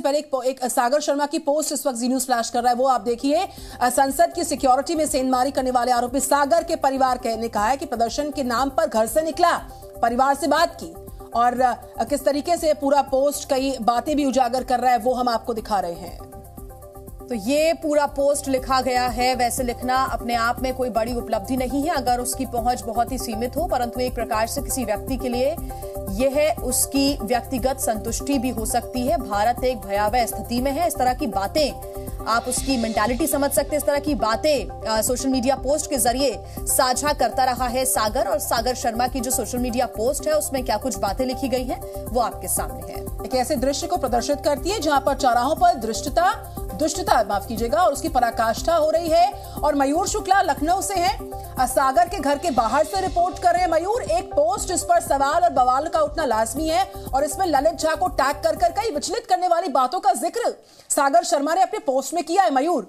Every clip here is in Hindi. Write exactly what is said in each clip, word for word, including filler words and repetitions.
पहले एक, एक सागर शर्मा की पोस्ट इस वक्त जी न्यूज फ्लैश कर रहा है, वो आप देखिए। संसद की सिक्योरिटी में सेंधमारी करने वाले आरोपी सागर के परिवार ने कहा है कि प्रदर्शन के नाम पर घर से निकला, परिवार से बात की, और किस तरीके से पूरा पोस्ट कई बातें भी उजागर कर रहा है वो हम आपको दिखा रहे हैं। तो ये पूरा पोस्ट लिखा गया है। वैसे लिखना अपने आप में कोई बड़ी उपलब्धि नहीं है अगर उसकी पहुंच बहुत ही सीमित हो, परंतु एक प्रकार से किसी व्यक्ति के लिए यह उसकी व्यक्तिगत संतुष्टि भी हो सकती है। भारत एक भयावह स्थिति में है। इस तरह की बातें आप उसकी मेंटालिटी समझ सकते हैं। इस तरह की बातें आ, सोशल मीडिया पोस्ट के जरिए साझा करता रहा है सागर, और सागर शर्मा की जो सोशल मीडिया पोस्ट है उसमें क्या कुछ बातें लिखी गई हैं वो आपके सामने है। एक ऐसे दृश्य को प्रदर्शित करती है जहां पर चौराहों पर दुष्टता दुष्टता माफ कीजिएगा और उसकी पराकाष्ठा हो रही है। और मयूर शुक्ला लखनऊ से हैं, सागर के घर के बाहर से रिपोर्ट कर रहे हैं। मयूर, एक पोस्ट इस पर सवाल और बवाल का उठना लाजमी है, और इसमें ललित झा को टैग कर कर कई विचलित करने वाली बातों का जिक्र सागर शर्मा ने अपने पोस्ट में किया है। मयूर,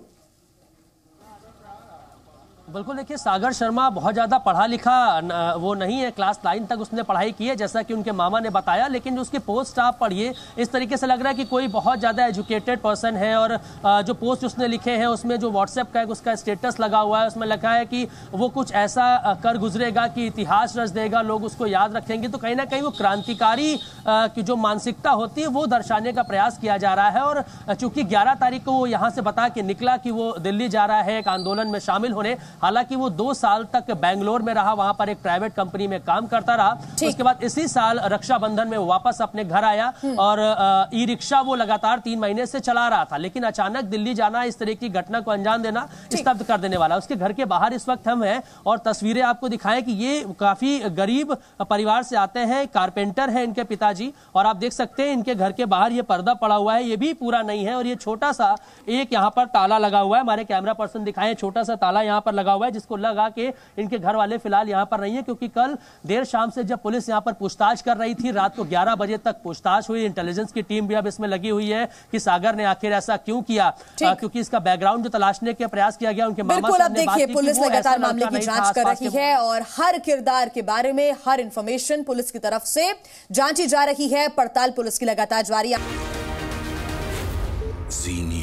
बिल्कुल, देखिए सागर शर्मा बहुत ज़्यादा पढ़ा लिखा वो नहीं है, क्लास नाइन तक उसने पढ़ाई की है जैसा कि उनके मामा ने बताया, लेकिन जो उसकी पोस्ट आप पढ़िए इस तरीके से लग रहा है कि कोई बहुत ज़्यादा एजुकेटेड पर्सन है। और जो पोस्ट उसने लिखे हैं उसमें जो व्हाट्सएप का एक उसका स्टेटस लगा हुआ है उसमें लिखा है कि वो कुछ ऐसा कर गुजरेगा कि इतिहास रच देगा, लोग उसको याद रखेंगे। तो कहीं ना कहीं वो क्रांतिकारी की जो मानसिकता होती है वो दर्शाने का प्रयास किया जा रहा है। और चूंकि ग्यारह तारीख को वो यहाँ से बता के निकला कि वो दिल्ली जा रहा है एक आंदोलन में शामिल होने, हालांकि वो दो साल तक बेंगलोर में रहा, वहां पर एक प्राइवेट कंपनी में काम करता रहा। उसके बाद इसी साल रक्षाबंधन में वो वापस अपने घर आया और ई रिक्शा वो लगातार तीन महीने से चला रहा था, लेकिन अचानक दिल्ली जाना, इस तरह की घटना को अंजाम देना स्तब्ध कर देने वाला। उसके घर के बाहर इस वक्त हम हैं और तस्वीरें आपको दिखाएं कि ये काफी गरीब परिवार से आते हैं, कारपेंटर है इनके पिताजी, और आप देख सकते हैं इनके घर के बाहर ये पर्दा पड़ा हुआ है, ये भी पूरा नहीं है, और ये छोटा सा एक यहाँ पर ताला लगा हुआ है। हमारे कैमरा पर्सन दिखाएं, छोटा सा ताला यहाँ पर लगा हुआ है जिसको लगा के इनके घर वाले फिलहाल यहाँ पर नहीं है, क्योंकि कल देर शाम से जब पुलिस यहाँ पर पूछताछ कर रही थी, रात को ग्यारह बजे तक पूछताछ हुई। इंटेलिजेंस की टीम भी अब इसमें लगी हुई है कि सागर ने आखिर ऐसा क्यों किया, आ, क्योंकि इसका बैकग्राउंड जो तलाशने के प्रयास किया गया। उनके मामा बिल्कुल, अब देखिए पुलिस लगातार मामले की जांच कर रही है और हर किरदार के बारे में हर इंफॉर्मेशन पुलिस की तरफ से जांची जा रही है। पड़ताल पुलिस की लगातार जारी है।